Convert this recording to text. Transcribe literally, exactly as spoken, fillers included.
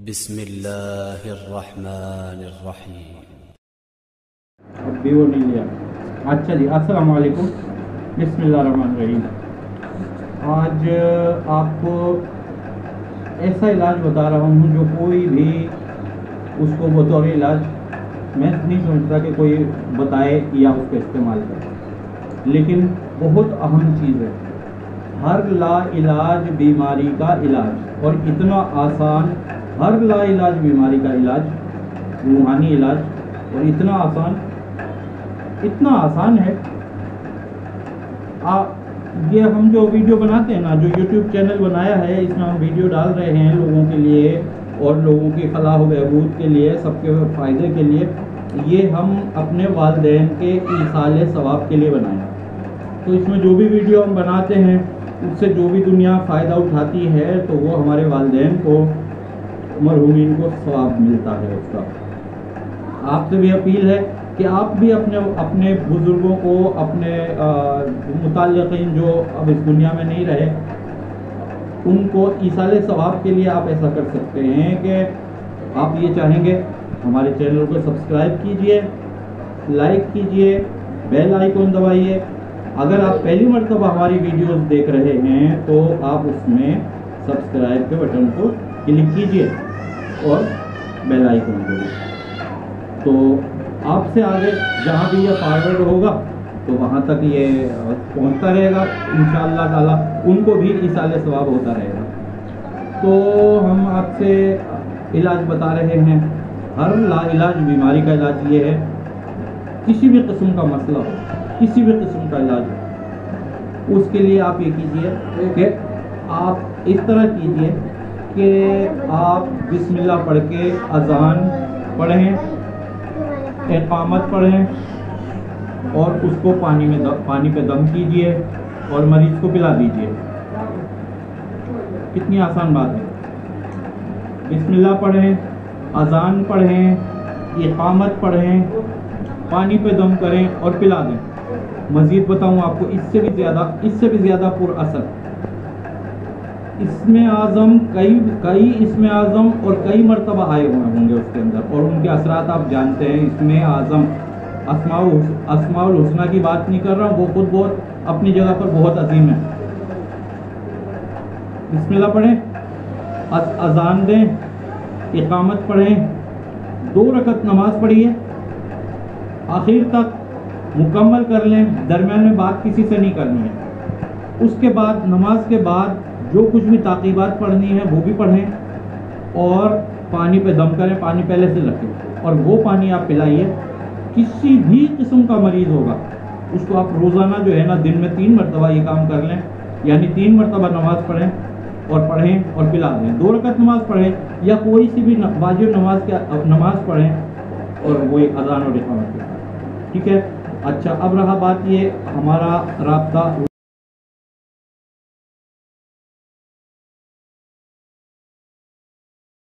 بسم اللہ الرحمن الرحیم۔ اب بھی وہ نہیں لیا۔ اچھا جی، السلام علیکم، بسم اللہ الرحمن الرحیم۔ آج آپ کو ایسا علاج بتا رہا ہوں جو کوئی بھی اس کو بطور علاج میں نہیں سمجھتا کہ کوئی بتائے یا اس کا استعمال کرے، لیکن بہت اہم چیز ہے۔ ہر لا علاج بیماری کا علاج، اور اتنا آسان، ہر لا علاج بیماری کا علاج، روحانی علاج، اور اتنا آسان اتنا آسان ہے۔ یہ ہم جو ویڈیو بناتے ہیں نا، جو یوٹیوب چینل بنایا ہے، اس میں ہم ویڈیو ڈال رہے ہیں لوگوں کے لیے اور لوگوں کی فلاح و بہبود کے لیے، سب کے فائدے کے لیے، یہ ہم اپنے والدین کے ایصال ثواب کے لیے بنائے ہیں۔ تو اس میں جو بھی ویڈیو ہم بناتے ہیں، اس سے جو بھی دنیا فائدہ اٹھاتی ہے، تو وہ ہمارے والدین کو، مرحومین کو ثواب ملتا ہے اس کا۔ آپ سے بھی اپیل ہے کہ آپ بھی اپنے اپنے بزرگوں کو، اپنے متعلقین جو اب اس دنیا میں نہیں رہے، ان کو ایصال ثواب کے لیے آپ ایسا کر سکتے ہیں کہ آپ یہ چاہیں گے ہمارے چینل کو سبسکرائب کیجئے، لائک کیجئے، بیل آئیکن دبائیے۔ اگر آپ پہلی مرتبہ ہماری ویڈیوز دیکھ رہے ہیں تو آپ اس میں سبسکرائب کے بٹن کو کلک کیجئے اور بیل آئیکن کو بھی، تو آپ سے آگے جہاں بھی یہ فارورڈ ہوگا تو وہاں تک یہ پہنچتا رہے گا انشاءاللہ تعالیٰ، ان کو بھی ایصال ثواب ہوتا رہے گا۔ تو ہم آپ سے علاج بتا رہے ہیں، ہر لا علاج بیماری کا علاج یہ ہے، کسی بھی قسم کا مسئلہ ہو، کسی بھی قسم کا علاج ہو، اس کے لیے آپ یہ کیجئے کہ آپ اس طرح کیجئے کہ آپ بسم اللہ پڑھ کے اذان پڑھیں، اقامت پڑھیں، اور اس کو پانی میں پانی پہ دم کیجئے اور مریض کو پلا دیجئے۔ کتنی آسان بات ہے۔ بسم اللہ پڑھیں، اذان پڑھیں، اقامت پڑھیں، پانی پہ دم کریں اور پلا دیں۔ مزید بتاؤں آپ کو، اس سے بھی زیادہ اس سے بھی زیادہ پر اثر اسم اعظم، کئی کئی اسم اعظم اور کئی مرتبہ آئے ہوئے ہوں گے اس کے اندر، اور ان کے اثرات آپ جانتے ہیں۔ اسم اعظم، اسماء اسماء الحسنہ کی بات نہیں کر رہا ہوں، وہ خود بہت اپنی جگہ پر بہت عظیم ہے۔ بسم اللہ پڑھیں، اذان دیں، اقامت پڑھیں، دو رکعت نماز پڑھیے، آخر تک مکمل کر لیں، درمیان میں بات کسی سے نہیں کرنی ہے۔ اس کے بعد، نماز کے بعد جو کچھ بھی تعقیبات پڑھنی ہے وہ بھی پڑھیں، اور پانی پہ دم کریں، پانی پہلے سے رکھیں، اور وہ پانی آپ پلائیے۔ کسی بھی قسم کا مریض ہوگا، اس کو آپ روزانہ جو ہے نا، دن میں تین مرتبہ یہ کام کر لیں، یعنی تین مرتبہ نماز پڑھیں اور پڑھیں اور پلا دیں۔ دو رکعت نماز پڑھیں یا کوئی سی بھی واجب نماز کے نماز پڑھیں، اور وہ اذان اور اقامت کے ساتھ، ٹھیک ہے۔ اچھا، اب رہا بات یہ ہمارا رابطہ